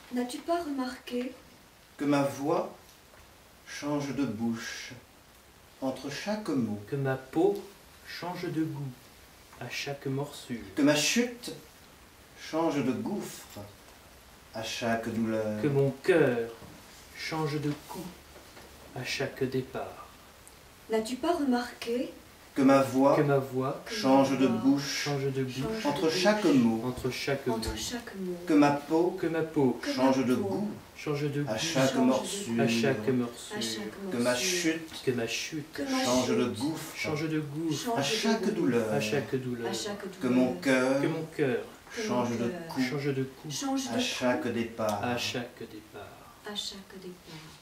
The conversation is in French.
N'as-tu pas remarqué que ma voix change de bouche entre chaque mot, que ma peau change de goût à chaque morsure, que ma chute change de gouffre à chaque douleur, que mon cœur change de coup à chaque départ, N'as-tu pas remarqué que ma voix que ma voix change de bouche change de goût change entre de chaque bouche mot, entre chaque mot, entre chaque mot, que ma peau que ma peau que change ma de peau goût change de à goût chaque change de morsure, à chaque à morsure, chaque que ma morsure, chute que ma chute que ma change de chute gouffre change de goût change à de chaque goût douleur, à chaque douleur, à chaque que douleur, mon cœur que mon cœur que change mon de cœur coup change de coup change à de chaque coup départ. à chaque départ. à chaque départ.